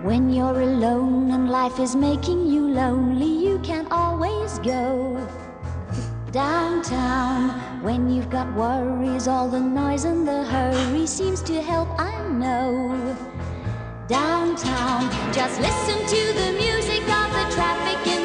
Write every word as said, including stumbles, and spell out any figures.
When you're alone and life is making you lonely, you can always go downtown. When you've got worries, all the noise and the hurry seems to help, I know. Downtown, just listen to the music of the traffic.